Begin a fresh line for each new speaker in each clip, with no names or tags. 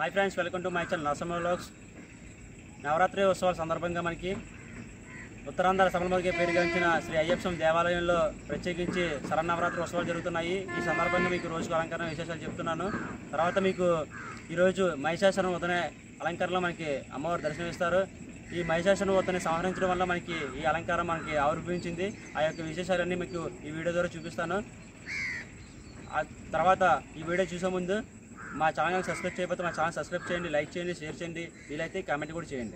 Hi friends, welcome to my channel Narasimha vlogs. Navaratri ఉత్సవాల సందర్భంగా మనకి ఉత్తరాంధ్ర సబరిమలకి పేరుగాంచిన శ్రీ అయ్యప్ప స్వామి దేవాలయంలో ప్రత్యేకించి శరన్నవరాత్రి ఉత్సవాలు జరుగుతున్నాయి. ఈ సందర్భంగా మీకు రోజుకు అలంకరణ విశేషాలు చెప్తున్నాను. తర్వాత మీకు ఈరోజు మహిషాసురం ఉదయ అలంకరణలో మనకి అమ్మవారు దర్శనమిస్తారు. ఈ మహిషాసురం ఉదయని సంహరించడం వల్ల మనకి ఈ అలంకారం మనకి ఆవిర్భవించింది. ఆ యొక్క విశేషాలన్నీ మీకు ఈ వీడియో ద్వారా చూపిస్తాను. ఆ తర్వాత ఈ వీడియో చూసే ముందు మా ఛానల్ సబ్స్క్రైబ్ చేయకపోతే మా ఛానల్ సబ్స్క్రైబ్ చేయండి, లైక్ చేయండి, షేర్ చేయండి, వీలైతే కామెంట్ కూడా చేయండి.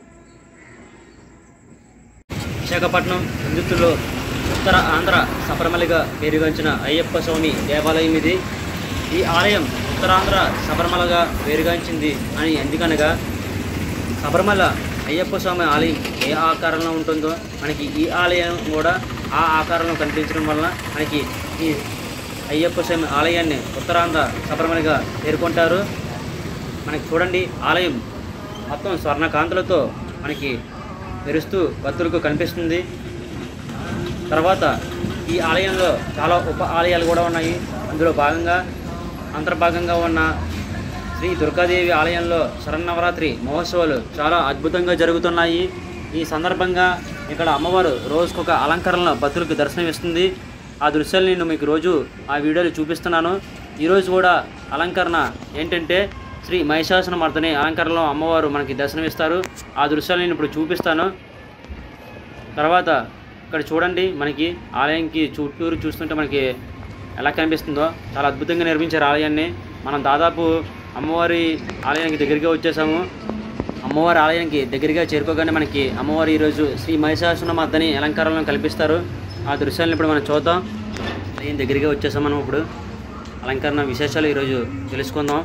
విశాఖపట్నం హిందుత్తుల్లో ఉత్తర ఆంధ్ర శబరిమలగా పేరుగాంచిన అయ్యప్ప స్వామి దేవాలయం ఇది. ఈ ఆలయం ఉత్తరాంధ్ర శబరిమలగా పేరుగాంచింది అని ఎందుకనగా శబరిమల అయ్యప్ప స్వామి ఆలయం ఏ ఆకారంలో ఉంటుందో మనకి ఈ ఆలయం కూడా ఆ ఆకారంలో కనిపించడం వలన మనకి ఈ అయ్యప్ప స్వామి ఆలయాన్ని ఉత్తరాంధ్ర శబరిమలగా పేర్కొంటారు. మనకి చూడండి, ఆలయం మొత్తం స్వర్ణకాంతులతో మనకి మెరుస్తూ భక్తులకు కనిపిస్తుంది. తర్వాత ఈ ఆలయంలో చాలా ఉప ఆలయాలు కూడా ఉన్నాయి. అందులో భాగంగా అంతర్భాగంగా ఉన్న శ్రీ దుర్గాదేవి ఆలయంలో శరన్నవరాత్రి మహోత్సవాలు చాలా అద్భుతంగా జరుగుతున్నాయి. ఈ సందర్భంగా ఇక్కడ అమ్మవారు రోజుకొక అలంకరణలో భక్తులకు దర్శనమిస్తుంది. ఆ దృశ్యాలు నేను మీకు రోజు ఆ వీడియోలు చూపిస్తున్నాను. ఈరోజు కూడా అలంకరణ ఏంటంటే శ్రీ మహిషాసుర మర్దిని అలంకరణలో అమ్మవారు మనకి దర్శనమిస్తారు. ఆ దృశ్యాలు నేను ఇప్పుడు చూపిస్తాను. తర్వాత ఇక్కడ చూడండి, మనకి ఆలయంకి చుట్టూరు చూస్తుంటే మనకి ఎలా కనిపిస్తుందో చాలా అద్భుతంగా నిర్మించారు ఆలయాన్ని. మనం దాదాపు అమ్మవారి ఆలయానికి దగ్గరగా వచ్చేసాము. అమ్మవారి ఆలయానికి దగ్గరగా చేరుకోగానే మనకి అమ్మవారు ఈరోజు శ్రీ మహిషాసుర మర్దిని అలంకరణలో కల్పిస్తారు. ఆ దృశ్యాలను ఇప్పుడు మనం చూద్దాం. ఆలయం దగ్గరగా వచ్చేసాం. మనం ఇప్పుడు అలంకరణ విశేషాలు ఈరోజు తెలుసుకుందాం.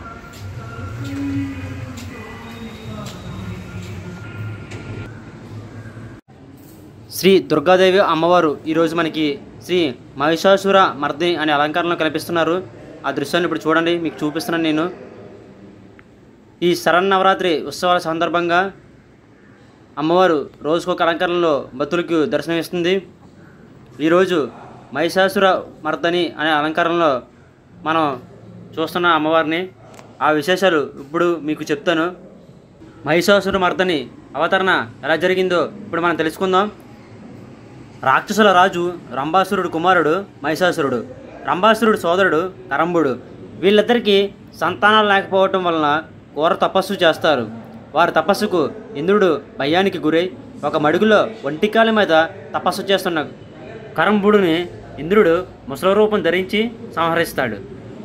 శ్రీ దుర్గాదేవి అమ్మవారు ఈరోజు మనకి శ్రీ మహిషాసుర మర్దిని అనే అలంకరణలో కనిపిస్తున్నారు. ఆ దృశ్యాన్ని ఇప్పుడు చూడండి, మీకు చూపిస్తున్నాను నేను. ఈ శరన్నవరాత్రి ఉత్సవాల సందర్భంగా అమ్మవారు రోజుకొక అలంకరణలో భక్తులకు దర్శనమిస్తుంది. ఈరోజు మహిషాసుర మర్దిని అనే అలంకరణలో మనం చూస్తున్న అమ్మవారిని. ఆ విశేషాలు ఇప్పుడు మీకు చెప్తాను. మహిషాసుర మర్దిని అవతరణ ఎలా జరిగిందో ఇప్పుడు మనం తెలుసుకుందాం. రాక్షసుల రాజు రంభాసురుడు కుమారుడు మహిషాసురుడు. రంభాసురుడు సోదరుడు కరంబుడు. వీళ్ళిద్దరికీ సంతానాలు లేకపోవటం వలన ఘోర తపస్సు చేస్తారు. వారి తపస్సుకు ఇంద్రుడు భయానికి గురై ఒక మడుగులో ఒంటికాల మీద తపస్సు చేస్తున్న కరంబుడిని ఇంద్రుడు ముసల రూపం ధరించి సంహరిస్తాడు.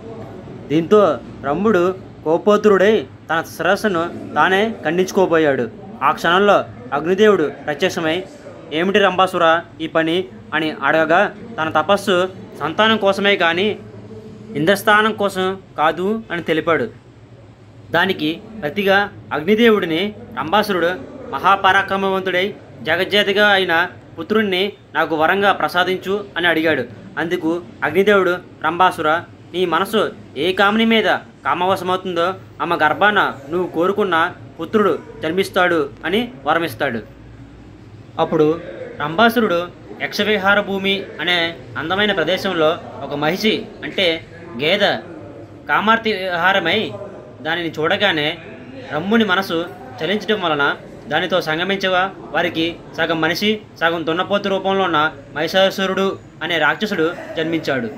దీంతో రంభుడు కోపోతురుడై తన శిరస్సును తానే ఖండించుకోబోయాడు. ఆ క్షణంలో అగ్నిదేవుడు ప్రత్యక్షమై, ఏమిటి రంభాసుర ఈ పని అని అడగగా, తన తపస్సు సంతానం కోసమే కానీ ఇంద్రస్థానం కోసం కాదు అని తెలిపాడు. దానికి ప్రతిగా అగ్నిదేవుడిని రంభాసురుడు మహాపరాక్రమవంతుడై జగజ్జాతిగా అయిన పుత్రుణ్ణి నాకు వరంగా ప్రసాదించు అని అడిగాడు. అందుకు అగ్నిదేవుడు, రంభాసుర, నీ మనసు ఏ కామిని మీద కామవశమవుతుందో ఆమె గర్భాన నువ్వు కోరుకున్న పుత్రుడు జన్మిస్తాడు అని వరమిస్తాడు. అప్పుడు రంభాసురుడు యక్షవిహార భూమి అనే అందమైన ప్రదేశంలో ఒక మహిషి అంటే గేదె కామార్తి విహారమై దానిని చూడగానే రంభుని మనసు చలించడం వలన దానితో సంగమించగా వారికి సగం మనిషి సగం దున్నపోతు రూపంలో ఉన్న మహిషాసురుడు అనే రాక్షసుడు జన్మించాడు.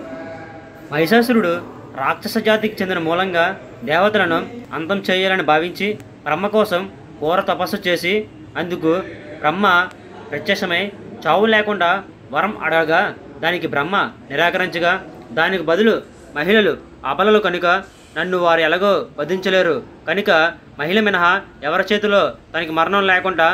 మహిషాసురుడు రాక్షస జాతికి చెందిన మూలంగా దేవతలను అంతం చేయాలని భావించి బ్రహ్మ కోసం ఘోర తపస్సు చేసి అందుకు బ్రహ్మ ప్రత్యక్షమై చావు లేకుండా వరం అడగగా దానికి బ్రహ్మ నిరాకరించగా, దానికి బదులు మహిళలు అబలలు కనుక నన్ను వారు ఎలాగో వధించలేరు కనుక మహిళ మినహా ఎవరి చేతిలో తనకి మరణం లేకుండా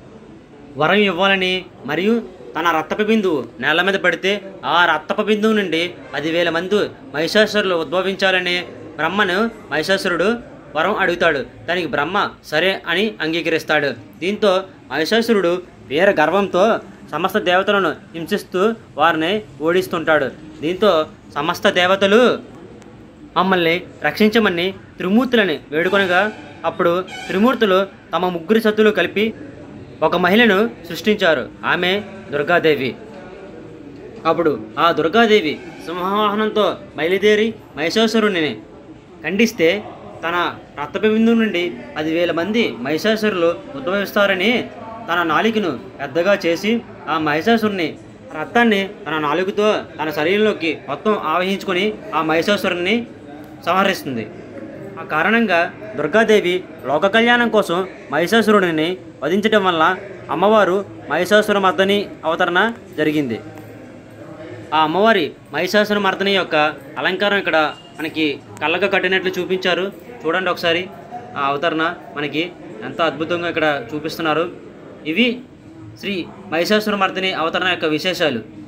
వరం ఇవ్వాలని, మరియు తన రక్తపు బిందువు నేల మీద పడితే ఆ రక్తపు బిందువు నుండి 10,000 మంది మహిషాసురులు ఉద్భవించాలని బ్రహ్మను మహిషాసురుడు వరం అడుగుతాడు. దానికి బ్రహ్మ సరే అని అంగీకరిస్తాడు. దీంతో మహిషాసురుడు వీర గర్వంతో సమస్త దేవతలను హింసిస్తూ వారిని ఓడిస్తుంటాడు. దీంతో సమస్త దేవతలు మమ్మల్ని రక్షించమని త్రిమూర్తులని వేడుకొనగా, అప్పుడు త్రిమూర్తులు తమ ముగ్గురి సత్తులు కలిపి ఒక మహిళను సృష్టించారు. ఆమె దుర్గాదేవి. అప్పుడు ఆ దుర్గాదేవి సింహవాహనంతో బయలుదేరి మహిషాసురుని ఖండిస్తే తన రక్తబిందు నుండి 10,000 మంది మహిషాసురులు ఉద్భవిస్తారని తన నాలికను పెద్దగా చేసి ఆ మహిషాసురుని రక్తాన్ని తన నాలుకతో తన శరీరంలోకి మొత్తం ఆవహించుకొని ఆ మహిషాసురుని సంహరిస్తుంది. ఆ కారణంగా దుర్గాదేవి లోక కళ్యాణం కోసం మహిషాసురుడిని వధించడం వల్ల అమ్మవారు మహిషాసురమర్దని అవతరణ జరిగింది. ఆ అమ్మవారి మహిషాసురమర్దని యొక్క అలంకారం ఇక్కడ మనకి కళ్ళగా కట్టినట్లు చూపించారు. చూడండి ఒకసారి ఆ అవతరణ మనకి ఎంతో అద్భుతంగా ఇక్కడ చూపిస్తున్నారు. ఇవి శ్రీ మహిషాసురమర్దిని అవతరణ యొక్క విశేషాలు.